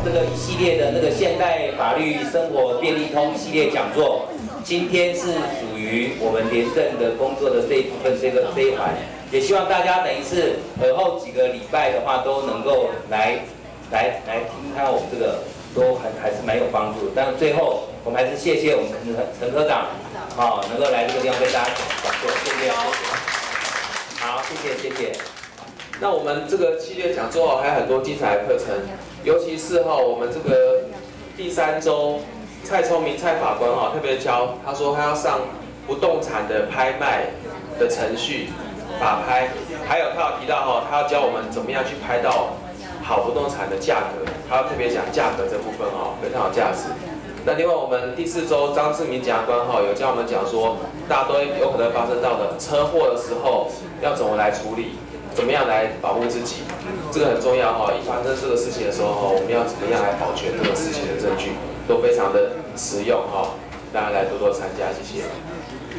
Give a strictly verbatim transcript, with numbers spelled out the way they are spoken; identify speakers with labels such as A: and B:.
A: 这个一系列的那个现代法律生活便利通系列讲座，今天是属于我们廉政的工作的这一部分这个这一环，也希望大家等于是而后几个礼拜的话都能够来来来听看我们这个，都还还是蛮有帮助的。但是最后我们还是谢谢我们陈陈科长，好、哦、能够来这个地方跟大家讲座，谢谢。好，谢谢谢谢。
B: 那我们这个系列讲座还有很多精彩的课程，尤其是哈我们这个第三周，蔡聪明蔡法官哈特别教，他说他要上不动产的拍卖的程序，法拍，还有他有提到哈，他要教我们怎么样去拍到好不动产的价格，他要特别讲价格这部分哈非常有价值。那另外我们第四周张志明检察官哈有教我们讲说，大家都有可能发生到的车祸的时候要怎么来处理。怎么样来保护自己，这个很重要哈。一发生这个事情的时候，我们要怎么样来保全这个事情的证据，都非常的实用哈。大家来多多参加，谢谢。